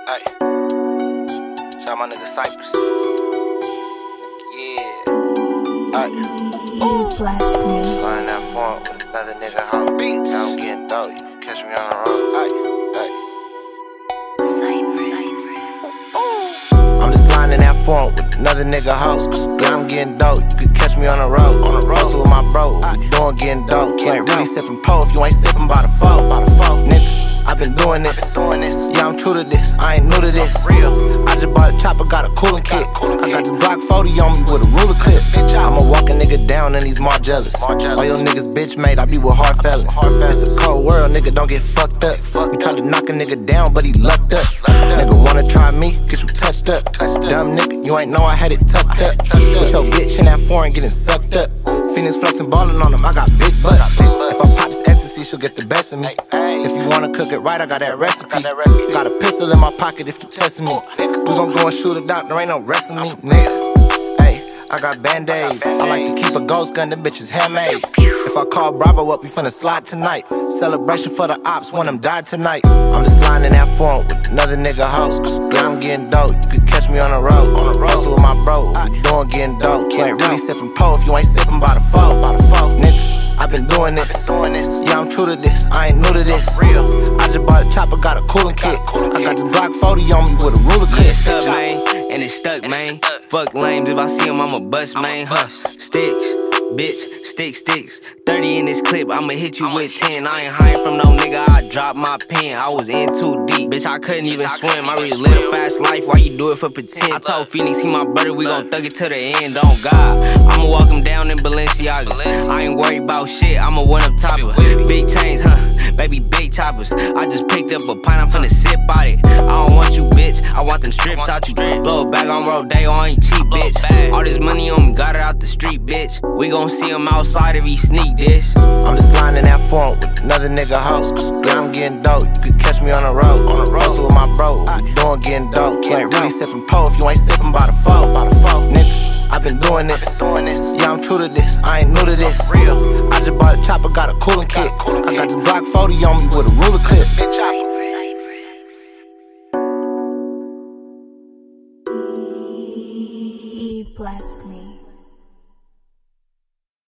Ay. Shout my nigga Cypress. Yeah. Ay. Bless me. Sliding that phone with another nigga home. Beats. Now I'm getting dope. You can catch me on the road. Ay. Ay. I'm just sliding in that phone with another nigga host. Yeah, I'm getting dope. You can catch me on the road. Hustle with my bro. We doing getting dope. You ain't really sipping po if you ain't sipping by the foe. Nigga, I've been doing this. Yeah, I'm true to this. I ain't new to this. I just bought a chopper, got a cooling kit. I got this Glock 40 on me with a ruler clip. I'ma walk a nigga down and he's Margellus. All your niggas bitch made, I be with hard fellas. It's a cold world, nigga, don't get fucked up. We tried to knock a nigga down, but he lucked up. Nigga wanna try me, get you touched up. Dumb nigga, you ain't know I had it tucked up. With your bitch in that foreign getting sucked up. Phoenix flexing ballin' on him, I got big butts. If I pop this ecstasy, she'll get the best of me. If you wanna cook it right, I got that recipe. Got a pistol in my pocket if you testin' me. We gon' go and shoot it out, there ain't no restin' me, nigga. I got band-aids. I like to keep a ghost gun, them bitches handmade. If I call Bravo up, we finna slide tonight. Celebration for the ops, one of them died tonight. I'm just sliding in that phone with another nigga host. Yeah, I'm getting dope, you can catch me on the road. Hustle with my bro, we doing getting dope. You ain't really sipping po if you ain't sipping by the foe. Nigga, I've been doing this. Yeah, I'm true to this, I ain't new to this. I just bought a chopper, got a cooling kit. I got this Glock 40 on me with a ruler clip. It's up, man, and it's stuck, man. Fuck lames, if I see him, I'ma bust, man. Sticks, bitch, sticks. 30 in this clip, I'ma hit you with 10. I ain't hiding from no nigga, I dropped my pen. I was in too deep, bitch, I couldn't even swim. I really live a fast life, why you do it for pretend? I told Phoenix, he my brother, we gon' thug it to the end, on God. I'ma walk him down in Balenciagas. I ain't worried about shit, I'm a one-up-topper. Big chains, baby, big choppers. I just picked up a pint, I'm finna sip out it. I don't want you, bitch, I want them strips out you. Blow it back on Rodeo, I ain't cheap, bitch. All this money on me, got it out the street, bitch. We gon' see him outside if he sneak this. I'm just sliding in that phone with another nigga host. Yeah, I'm getting dope, you can catch me on the road. Hustle with my bro, we doing getting dope. You ain't really sipping po if you ain't sipping by the foe. Nigga, I've been doing this. Yeah, I'm true to this, I ain't new to this. I just bought a chopper, got a cooling kit. I got this Glock 40 on me with a ruler clip. Bless me.